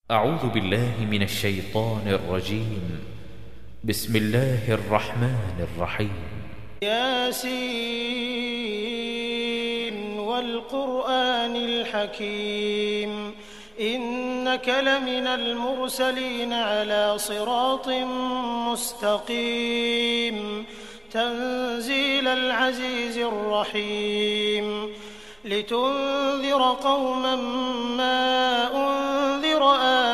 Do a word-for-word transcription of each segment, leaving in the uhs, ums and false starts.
أعوذ بالله من الشيطان الرجيم. بسم الله الرحمن الرحيم. ياسين والقرآن الحكيم إنك لمن المرسلين على صراط مستقيم تنزيل العزيز الرحيم لتنذر قوما ما أنذر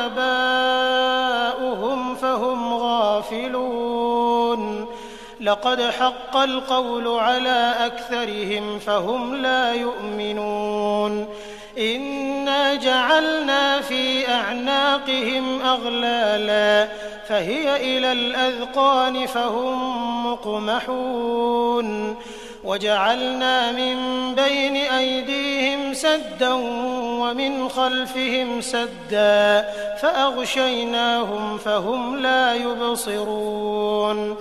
آباؤهم فهم غافلون لقد حق القول على أكثرهم فهم لا يؤمنون إنا جعلنا في أعناقهم أغلالا فهي إلى الأذقان فهم مقمحون وجعلنا من بين أيديهم سدا ومن خلفهم سدا فأغشيناهم فهم لا يبصرون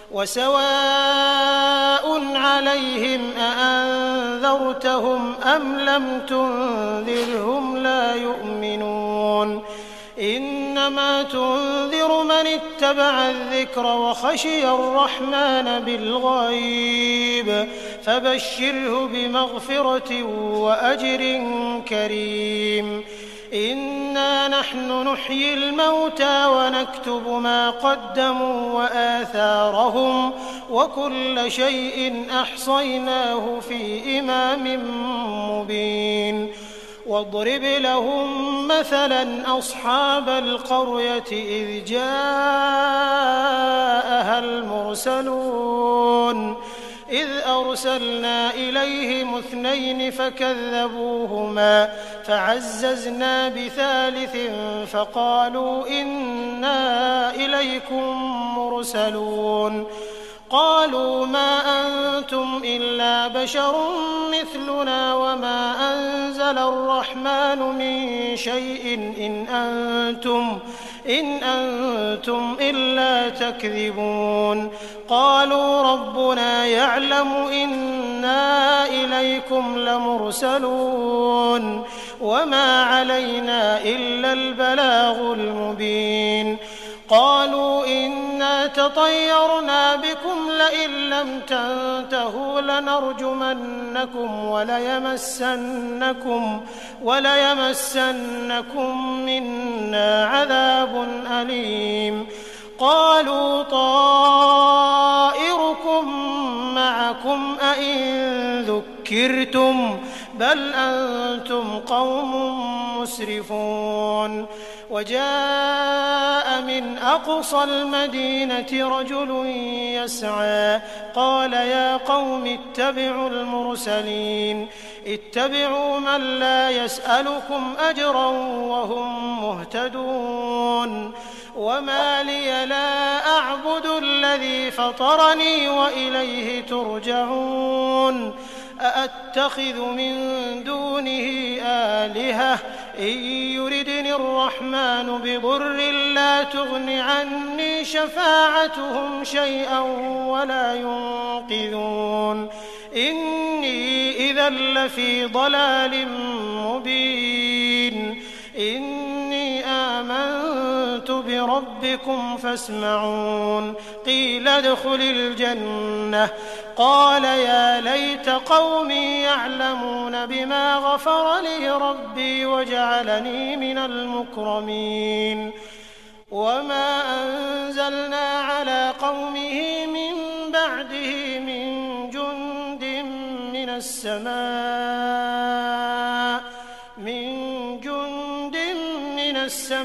وسواء عليهم أأنذرتهم أم لم تنذرهم لا يؤمنون إنما تنذر من اتبع الذكر وخشي الرحمن بالغيب فبشره بمغفرة وأجر كريم إنا نحن نحيي الموتى ونكتب ما قدموا وآثارهم وكل شيء أحصيناه في إمام مبين واضرب لهم مثلا أصحاب القرية إذ جاءها المرسلون إذ أرسلنا إليهم اثنين فكذبوهما فعززنا بثالث فقالوا إنا إليكم مرسلون قالوا ما أنتم إلا بشر مثلنا وما أنزل الرحمن من شيء إن أنتم إن أنتم إلا تكذبون قالوا ربنا يعلم إنا إليكم لمرسلون وما علينا إلا البلاغ المبين قالوا إنا تطيرنا بكم لئن لم تنتهوا لنرجمنكم وليمسنكم وليمسنكم منا عذاب أليم قالوا طائركم معكم أئن ذكرتم بل أنتم قوم مسرفون وجاء من أقصى المدينة رجل يسعى قال يا قوم اتبعوا المرسلين اتبعوا من لا يسألكم أجرا وهم مهتدون وما لي لا أعبد الذي فطرني وإليه ترجعون أأتخذ من دونه آلهة إن يردني الرحمن بضر لا تغن عني شفاعتهم شيئا ولا ينقذون إني إذا لفي ضلال مبين إني آمنت بربكم فاسمعون قيل ادخل الجنة قال يا ليت قومي يعلمون بما غفر لي ربي وجعلني من المكرمين وما أنزلنا على قومه من بعده من جند من السماء من جند من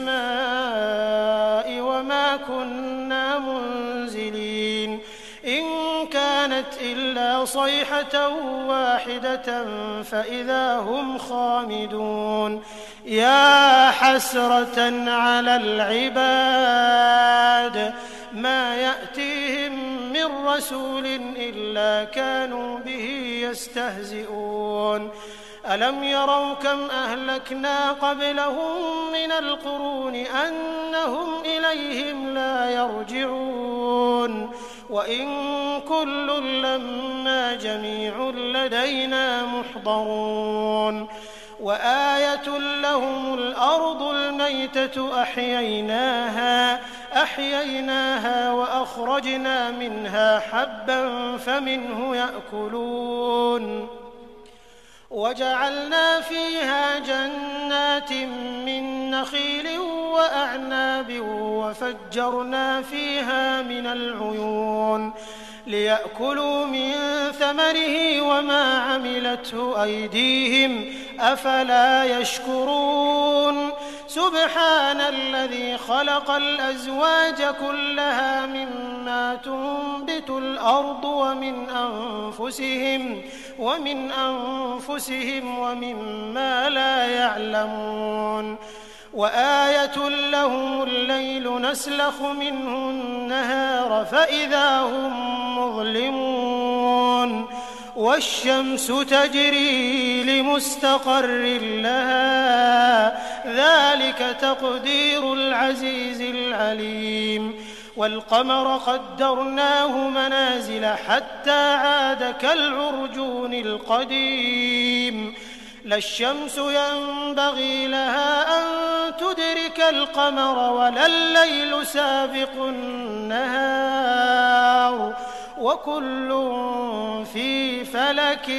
السماء وما كنا منزلين إن كانت إلا صيحة واحدة فإذا هم خامدون يا حسرة على العباد ما يأتيهم من رسول إلا كانوا به يستهزئون ألم يروا كم أهلكنا قبلهم من القرون أنهم إليهم لا يرجعون وإن كل لما جميع لدينا محضرون وآية لهم الأرض الميتة أحييناها أحييناها وأخرجنا منها حبا فمنه يأكلون وجعلنا فيها جنات من نخيل وأعناب وفجرنا فيها من العيون ليأكلوا من ثمره وما عملته أيديهم أفلا يشكرون سبحان الذي خلق الأزواج كلها مما تنبت الأرض ومن أنفسهم ومن أنفسهم ومما لا يعلمون وآية لهم الليل نسلخ منه النهار فإذا هم مظلمون والشمس تجري لمستقر لها ذلك تقدير العزيز العليم والقمر قدرناه منازل حتى عاد كالعرجون القديم لا الشمس ينبغي لها أن تدرك القمر ولا الليل سابق النهار وكل في فلك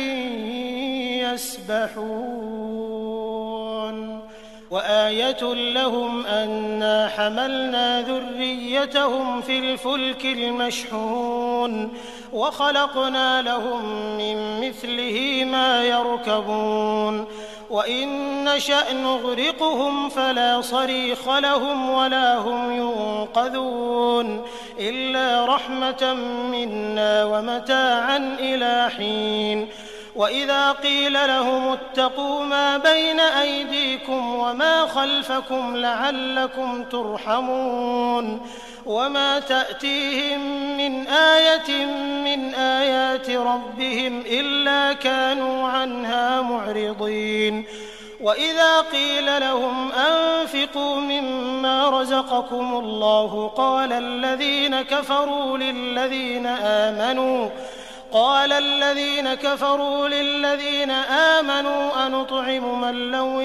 يسبحون وآية لهم أنا حملنا ذريتهم في الفلك المشحون وخلقنا لهم من مثله ما يركبون وإن نشأ نغرقهم فلا صريخ لهم ولا هم ينقذون إلا رحمة منا ومتاعا إلى حين وإذا قيل لهم اتقوا ما بين أيديكم وما خلفكم لعلكم ترحمون وما تأتيهم من آية من آيات ربهم إلا كانوا عنها معرضين وإذا قيل لهم أنفقوا مما رزقكم الله قال الذين كفروا للذين آمنوا قال الذين كفروا للذين آمنوا أنطعم من لو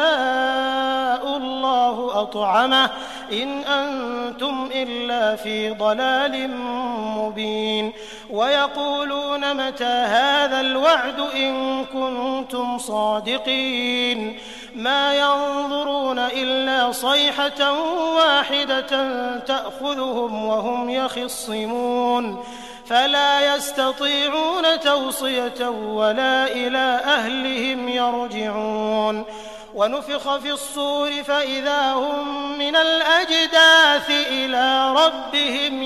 يشاء الله أطعمه إن أنتم إلا في ضلال مبين ويقولون متى هذا الوعد إن كنتم صادقين ما ينظرون إلا صيحة واحدة تأخذهم وهم يخصمون فلا يستطيعون توصية ولا إلى أهلهم يرجعون ونفخ في الصور فإذا هم من الأجداث إلى ربهم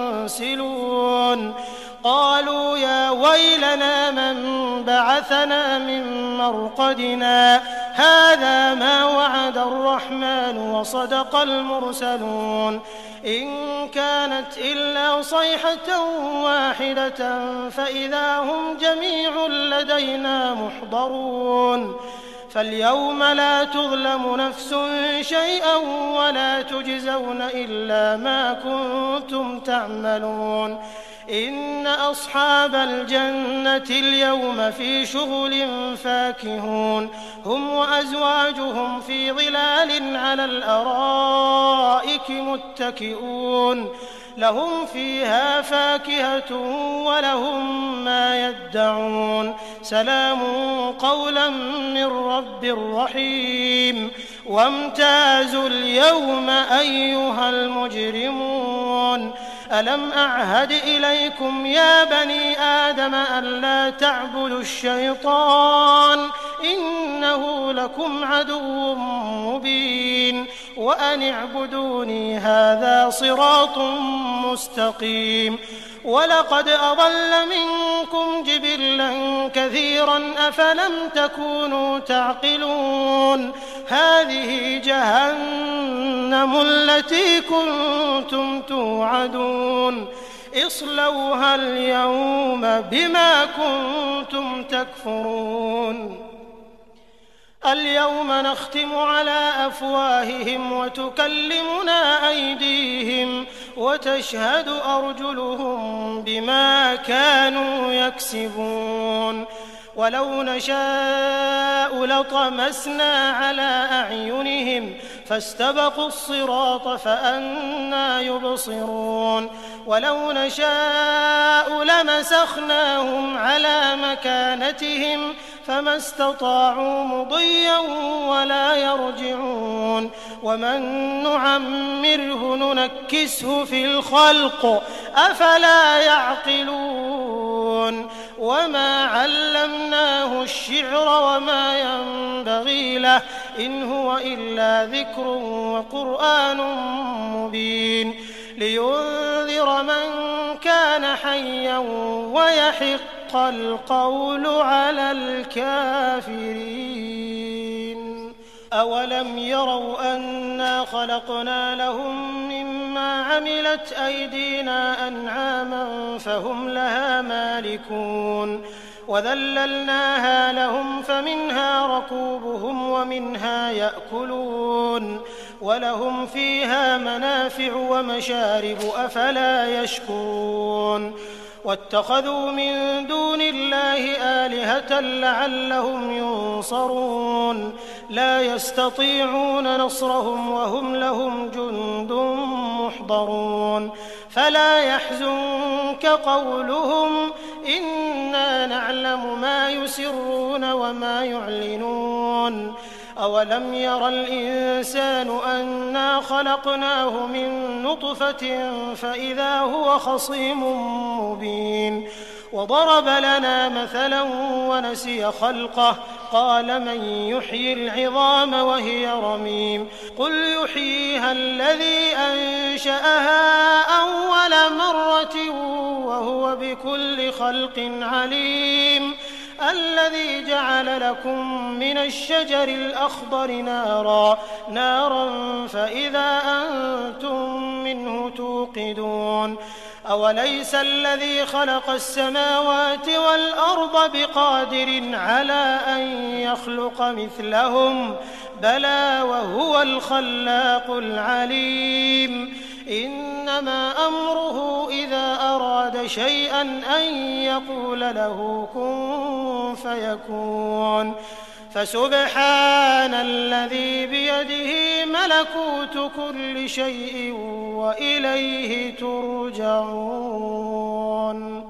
ينسلون قالوا يا ويلنا من بعثنا من مرقدنا هذا ما وعد الرحمن وصدق المرسلون إن كانت إلا صيحة واحدة فإذا هم جميع لدينا محضرون فاليوم لا تظلم نفس شيئا ولا تجزون إلا ما كنتم تعملون إن أصحاب الجنة اليوم في شغل فاكهون هم وأزواجهم في ظلال على الأرائك متكئون لهم فيها فاكهة ولهم ما يدعون سلام قولا من رب رحيم وامتازوا اليوم أيها المجرمون ألم أعهد إليكم يا بني آدم ألا تعبدوا الشيطان إنه لكم عدو مبين وأن اعبدوني هذا صراط مستقيم ولقد أضل منكم جبلا كثيرا أفلم تكونوا تعقلون هذه جهنم التي كنتم توعدون اصلوها اليوم بما كنتم تكفرون اليوم نختم على أفواههم وتكلمنا أيديهم وتشهد أرجلهم بما كانوا يكسبون ولو نشاء لطمسنا على أعينهم فاستبقوا الصراط فأنى يبصرون ولو نشاء لمسخناهم على مكانتهم فما استطاعوا مضيا ولا يرجعون ومن نعمره ننكسه في الخلق أفلا يعقلون وما علمناه الشعر وما ينبغي له إن هو إلا ذكر وقرآن مبين لينذر من كان حيا ويحق القول على الكافرين أولم يروا أنا خلقنا لهم مما عملت أيدينا أنعاما فهم لها مالكون وذللناها لهم فمنها ركوبهم ومنها يأكلون ولهم فيها منافع ومشارب أفلا يشكرون واتخذوا من دون الله آلهة لعلهم ينصرون لا يستطيعون نصرهم وهم لهم جند محضرون فلا يحزنك قولهم إنا نعلم ما يسرون وما يعلنون أولم ير الإنسان أنا خلقناه من نطفة فإذا هو خصيم مبين وضرب لنا مثلا ونسي خلقه قال من يحيي العظام وهي رميم قل يحييها الذي أنشأها أول مرة وهو بكل خلق عليم الذي جعل لكم من الشجر الأخضر نارا نارا فإذا أنتم منه توقدون أوليس الذي خلق السماوات والأرض بقادر على أن يخلق مثلهم بلى وهو الخلاق العليم إنما أمره إذا أراد شيئا أن يقول له كن فيكون فسبحان الذي بيده ملكوت كل شيء وإليه ترجعون